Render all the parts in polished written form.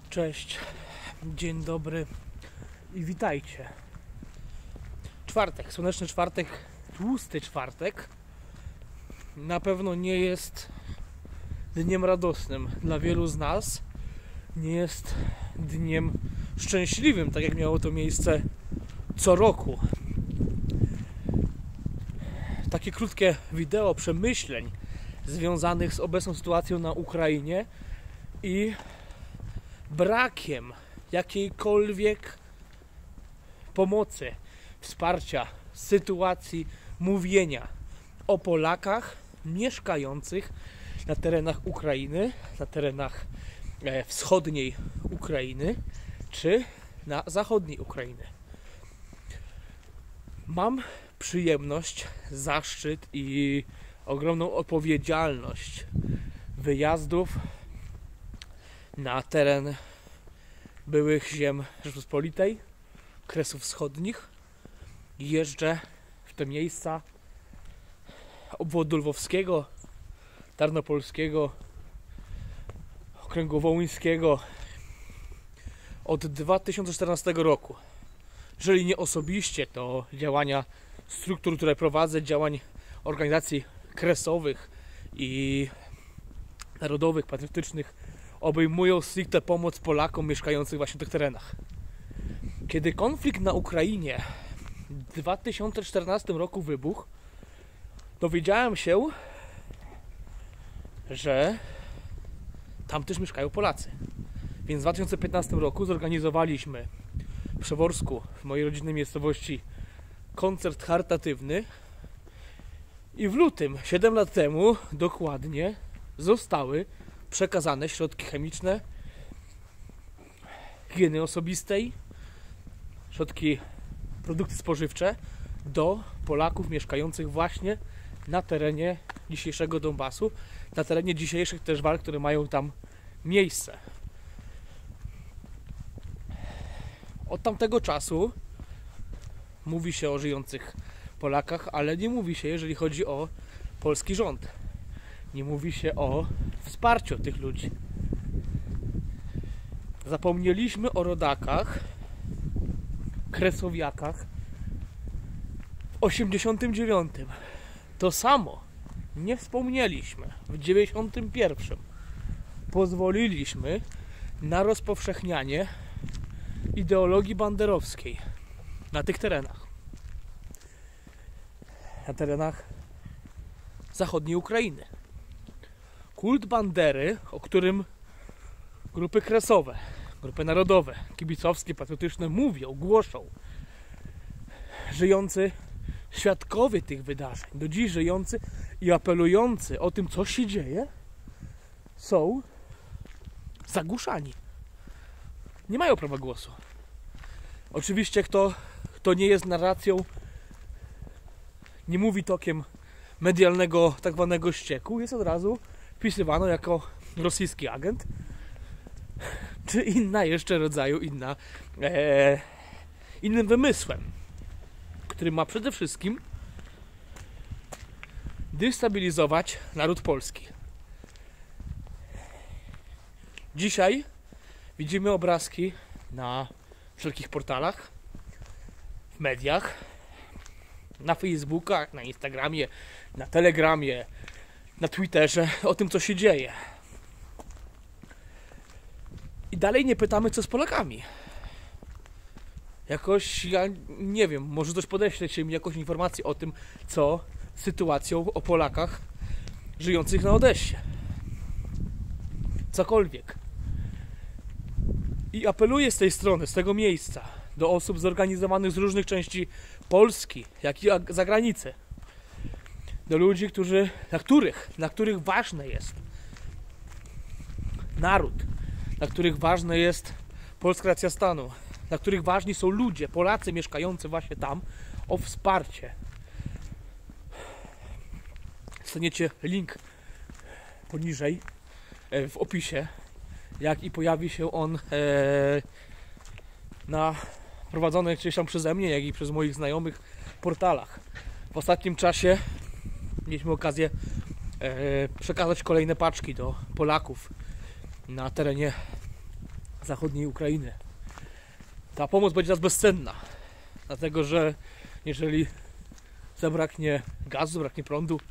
Cześć, dzień dobry i witajcie. Czwartek, słoneczny czwartek, tłusty czwartek na pewno nie jest dniem radosnym dla wielu z nas. Nie jest dniem szczęśliwym, tak jak miało to miejsce co roku. Takie krótkie wideo przemyśleń związanych z obecną sytuacją na Ukrainie i brakiem jakiejkolwiek pomocy, wsparcia, sytuacji, mówienia o Polakach mieszkających na terenach Ukrainy, na terenach wschodniej Ukrainy czy na zachodniej Ukrainy. Mam przyjemność, zaszczyt i ogromną odpowiedzialność wyjazdów na teren byłych ziem Rzeczypospolitej, Kresów Wschodnich. Jeżdżę w te miejsca obwodu lwowskiego, tarnopolskiego, okręgu wołyńskiego od 2014 roku. Jeżeli nie osobiście, to działania struktur, które prowadzę, działań organizacji kresowych i narodowych, patriotycznych, obejmują stricte pomoc Polakom mieszkających właśnie w tych terenach. Kiedy konflikt na Ukrainie w 2014 roku wybuchł, dowiedziałem się, że tam też mieszkają Polacy. Więc w 2015 roku zorganizowaliśmy w Przeworsku, w mojej rodzinnej miejscowości, koncert charytatywny i w lutym, 7 lat temu dokładnie, zostały przekazane środki chemiczne, higieny osobistej, środki, produkty spożywcze do Polaków mieszkających właśnie na terenie dzisiejszego Donbasu, na terenie dzisiejszych też walk, które mają tam miejsce. Od tamtego czasu mówi się o żyjących Polakach, ale nie mówi się, jeżeli chodzi o polski rząd. Nie mówi się o wsparciu tych ludzi. Zapomnieliśmy o rodakach, kresowiakach w 89. To samo nie wspomnieliśmy w 91. Pozwoliliśmy na rozpowszechnianie ideologii banderowskiej na tych terenach. Na terenach zachodniej Ukrainy. Kult Bandery, o którym grupy kresowe, grupy narodowe, kibicowskie, patriotyczne mówią, głoszą. Żyjący świadkowie tych wydarzeń, do dziś żyjący i apelujący o tym, co się dzieje, są zagłuszani. Nie mają prawa głosu. Oczywiście kto nie jest narracją, nie mówi tokiem medialnego tak zwanego ścieku, jest od razu wpisywano jako rosyjski agent czy inna jeszcze rodzaju innym wymysłem, który ma przede wszystkim destabilizować naród polski. Dzisiaj widzimy obrazki na wszelkich portalach, w mediach, na Facebookach, na Instagramie, na Telegramie, na Twitterze o tym, co się dzieje. I dalej nie pytamy, co z Polakami. Jakoś, ja nie wiem, może ktoś podeślecie mi jakąś informację o tym, co z sytuacją o Polakach żyjących na Odessie. Cokolwiek. I apeluję z tej strony, z tego miejsca, do osób zorganizowanych z różnych części Polski, jak i zagranicy. Do ludzi, dla których ważne jest naród, dla których ważne jest polska racja stanu, dla których ważni są ludzie, Polacy mieszkający właśnie tam, o wsparcie. Dostaniecie link poniżej w opisie, jak i pojawi się on na prowadzonych gdzieś tam przeze mnie, jak i przez moich znajomych portalach. W ostatnim czasie mieliśmy okazję przekazać kolejne paczki do Polaków na terenie zachodniej Ukrainy. Ta pomoc będzie nas bezcenna, dlatego że jeżeli zabraknie gazu, zabraknie prądu,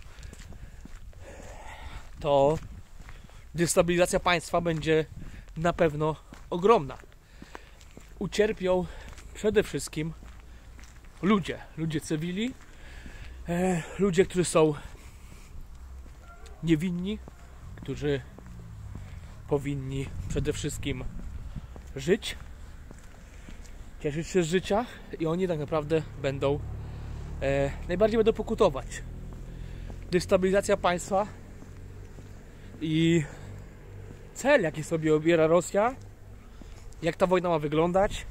to destabilizacja państwa będzie na pewno ogromna. Ucierpią przede wszystkim ludzie cywili, ludzie, którzy są niewinni, którzy powinni przede wszystkim żyć, cieszyć się z życia i oni tak naprawdę najbardziej będą pokutować. Destabilizacja państwa i cel, jaki sobie obiera Rosja, jak ta wojna ma wyglądać,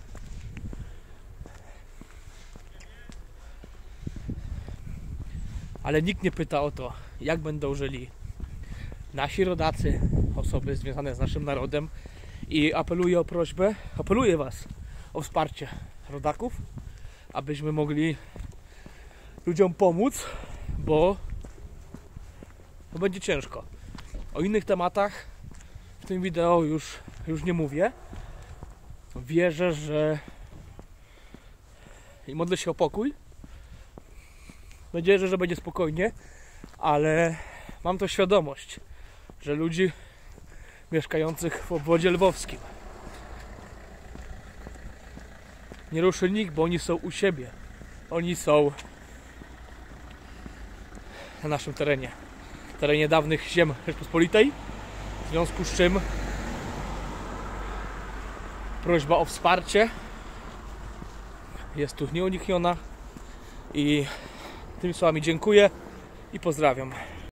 ale nikt nie pyta o to, jak będą żyli nasi rodacy, osoby związane z naszym narodem, i apeluję was o wsparcie rodaków, abyśmy mogli ludziom pomóc, bo będzie ciężko. O innych tematach w tym wideo już nie mówię. Wierzę, że i modlę się o pokój. Nadzieję, że będzie spokojnie, ale mam to świadomość, że ludzi mieszkających w obwodzie lwowskim nie ruszy nikt, bo oni są u siebie. Oni są na naszym terenie dawnych ziem Rzeczpospolitej, w związku z czym prośba o wsparcie jest tu nieunikniona i tymi słowami dziękuję i pozdrawiam.